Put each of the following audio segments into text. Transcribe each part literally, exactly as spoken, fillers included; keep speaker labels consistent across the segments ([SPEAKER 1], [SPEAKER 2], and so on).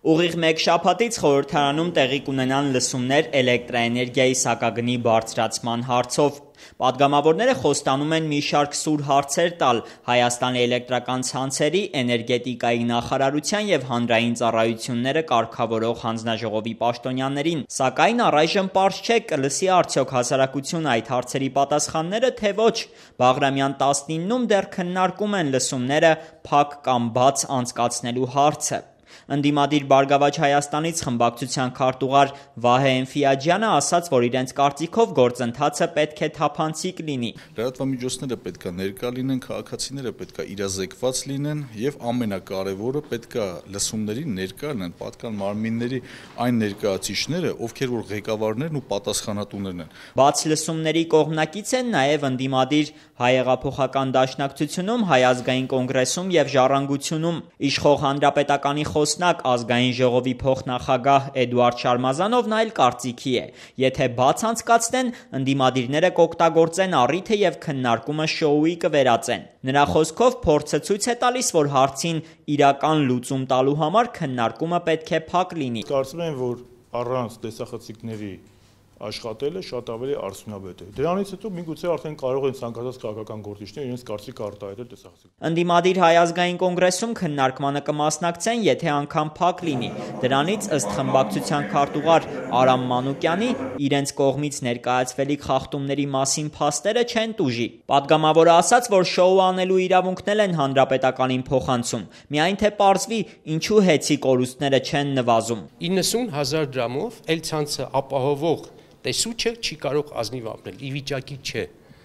[SPEAKER 1] Ուղիղ մեկ շաբաթից Խորհրդարանում տեղի կունենան լսումներ էլեկտրաէներգիայի սակագնի բարձրացման հարցով։ Պատգամավորները խոստանում են մի շարք սուր հարցեր տալ Հայաստանի էլեկտրական ցանցերի, էներգետիկայի նախարարության և հանրային ծառայությունները կարգավորող հանձնաժողովի պաշտոնյաներին, սակայն առայժմ պարզ չէ կլսի արդյոք հասարակությունը այդ հարցերի պատասխանները, թե ոչ։ Բաղրամյան տասնիննում դեռ քննարկում են լսումները փակ կամ բաց անցկացնելու հարցը։ Ընդդիմադիր Բարգավաճ Հայաստանից խմբակցության քարտուղար Վահե Էնֆիաջյանը ասաց, որ իրենց կարծիքով գործընթացը պետք է թափանցիկ լինի։
[SPEAKER 2] Լրատվամիջոցները պետք է ներկա լինեն, քաղաքացիները պետք է իրազեկված լինեն եւ ամենակարևորը պետք է լսումներին ներկա լինեն պատկան մարմինների այն ներկայացուցիչները, ովքեր որ ղեկավարներն ու պատասխանատուներն են։
[SPEAKER 1] Բաց լսումների կողմնակից են նաեւ ընդդիմադիր Հայեղափոխական դաշնակցությունում, Հայ ազգային կոնգրեսում եւ Ժառանգությունում իշխող հանրապետականի խոսնակ ազգային ժողովի փոխնախագահ Էդուարդ Շարմազանովն այլ կարծիքի է։ Եթե բաց անցկացնեն, ընդդիմադիրները կօգտագործեն առիթը եւ քննարկումը շոուի կվերածեն։ Նրա խոսքով փորձը ցույց է տալիս, որ հարցին իրական լուծում տալու համար քննարկումը պետք է փակ լինի։
[SPEAKER 3] Կարծում եմ, որ առանց տեսախցիկների աշխատելը շատ ավելի արդյունավետ է։ Դրանից հետո միգուցե արդեն կարող են ցանկացած քաղաքական գործիչներ իրենց կարծիքը արտահայտել տեսախցիկին։
[SPEAKER 1] Ընդդիմադիր Հայ ազգային կոնգրեսում քննարկմանը կմասնակցեն, եթե անգամ փակ լինի։ Դրանից ըստ խմբակցության քարտուղար Արամ Մանուկյանի իրենց կողմից ներկայացվելիք խախտումների մասին փաստերը չեն տուժի։ Պատգամավորը ասաց, որ շոու անելու իրավունքն են հանրապետականին փոխանցում։ Միայն թե պարզվի, ինչու հեծի կորուստները չեն նվազում։
[SPEAKER 4] իննսուն հազար դրամով էլ ցանցը ապահովող տեսուչը չի կարող ազնիվ ապրել, ի վիճակի չէ։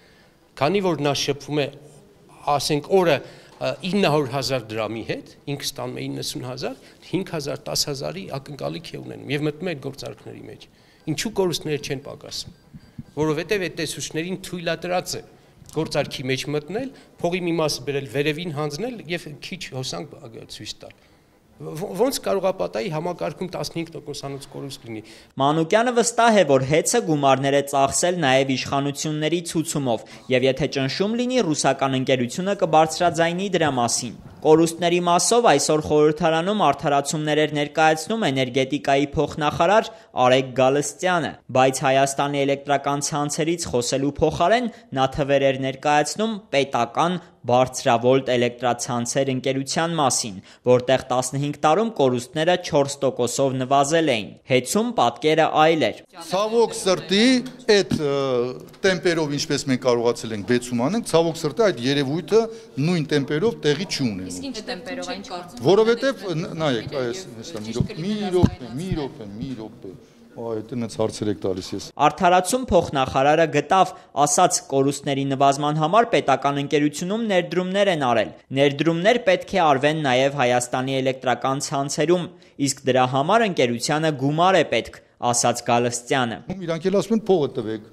[SPEAKER 4] Քանի որ նա շփվում է, ասենք օրը ինը հարյուր հազար դրամի հետ, ինքը ստանում է իննսուն հազար, հինգ հազար, դաս հազարի ակնկալիք է ունենում եւ մտնում է այդ գործարքների մեջ։ Ինչու կորուստները չեն պակասում։ Որովհետեւ այդ տեսուչներին թույլատրած է գործարքի մեջ մտնել, փողի մի մասը բերել վերևին հանձնել եւ քիչ հոսանք ցույց տալ։ Ոնց կարող է պատահի համակարգում տասնհինգ տոկոսանոց կորուստ լինի։
[SPEAKER 1] Մանուկյանը վստահ է, որ հեծը գումարներ է ծախսել նաև իշխանությունների ցուցումով, եւ եթե ճնշում լինի, ռուսական ընկերությունը կբարձրաձայնի դրա մասին։ Կորուստների մասով այսօր Խորհրդարանում արդարացումներ էր ներկայացնում էներգետիկայի փոխնախարար Արեգ Գալստյանը, բայց Հայաստանի էլեկտրական ցանցերից խոսելու փոխարեն նա թվեր էր ներկայացնում պետական բարձրավոլտ էլեկտրացանցեր ընկերության մասին, որտեղ տասնհինգ տարում կորուստները չորս տոկոսով նվազել էին։ Հեծում պատկերը այլ էր։
[SPEAKER 5] Ցավոք սրտի այդ տեմպերով ինչպես մենք կարողացել ենք բեցում անենք, ցավոք սրտի այդ երևույթը նույն տեմպերով տեղի չունենում։
[SPEAKER 6] Իսկ ինչ տեմպերով այն կարծում։
[SPEAKER 5] Որովհետև նայեք, այս հեսա մի րոպե, մի րոպե, մի րոպե, մի րոպե։ Այդտենց հարցեր եք տալիս ես։
[SPEAKER 1] Արդարացում փոխնախարարը գտավ, ասաց կորուստների նվազման համար պետական ընկերությունում ներդրումներ են արել։ Ներդրումներ պետք է արվեն նաև Հայաստանի էլեկտրական ցանցերում, իսկ դրա համար ընկերությանը գումար է պետք, ասաց Գալստյանը։
[SPEAKER 5] Իրանք էլ ասում են փողը տվեք։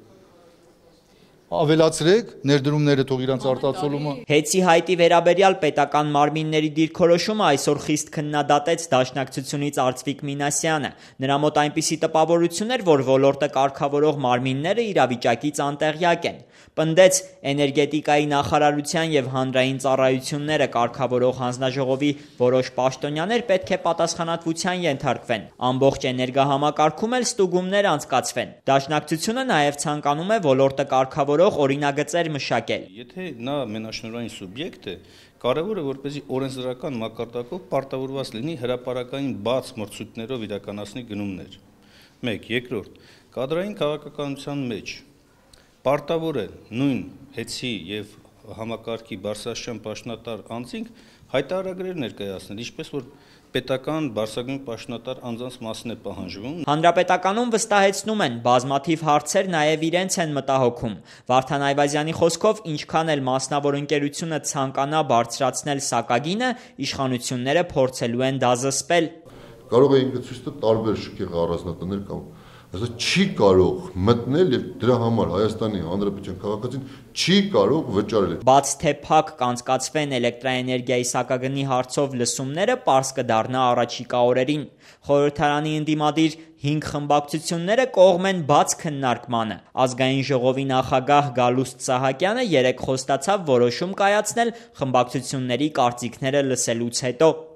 [SPEAKER 5] Ավելացրեք ներդրումները թող իրանց արտացոլումը։
[SPEAKER 1] Հեծի հայտի վերաբերյալ պետական մարմինների դիրքորոշումը այսօր խիստ քննադատեց Դաշնակցությունից Արծվիկ Մինասյանը։ Նրա մոտ այնպիսի տպավորություն էր, որ ոլորտը կարգավորող մարմինները իրավիճակից անտեղյակ են։ Պնդեց էներգետիկայի նախարարության եւ հանրային ծառայությունները կարգավորող հանձնաժողովի որոշ պաշտոնյաներ պետք է պատասխանատվության ենթարկվեն։ Ամբողջ էներգահամակարգում էլ ստուգումներ անցկացվեն։ Դաշնակցությունը նաեւ ցանկանում է ոլորտը կարգավորող օրինագծեր մշակել։
[SPEAKER 7] Եթե նա մենաշնորհային սուբյեկտ է, կարևոր է որպեսզի օրենսդրական մակարդակով պարտավորված լինի հրապարակային բաց մրցույթներով իրականացնի գնումներ։ մեկ. Երկրորդ, կադրային քաղաքականության մեջ պարտավոր է նույն հեծի եւ համակարգի բարձրաստիճան պաշտոնատար անձինք հայտարարագրեր ներկայացնել, ինչպես որ պետական բարձրագույն պաշտոնատար անձանց մասն է պահանջվում։
[SPEAKER 1] Հանրապետականում վստահեցնում են, բազմաթիվ հարցեր նաև իրենց են մտահոգում։ Վարդան Այվազյանի խոսքով, ինչքան էլ մասնավոր ընկերությունը ցանկանա բարձրացնել սակագինը, իշխանությունները փորձելու են դա զսպել։
[SPEAKER 8] Կարող է ինքը ցույց տա տարբեր շքեղ առանձնատներ կամ Այսինքն չի կարող մտնել եւ դրա համար Հայաստանի Հանրապետության քաղաքացին չի կարող վճարել։
[SPEAKER 1] Բաց թե փակ կանցկացվեն էլեկտրաէներգիայի սակագնի հարցով լսումները, պարզ կդառնա առաջիկա օրերին։ Խորհրդարանի ընդդիմադիր հինգ խմբակցությունները կողմ են բաց քննարկմանը։ Ազգային ժողովի նախագահ Գալուստ Սահակյանը երեկ խոստացավ որոշում կայացնել խմբակցությունների կարծիքները լսելուց հետո։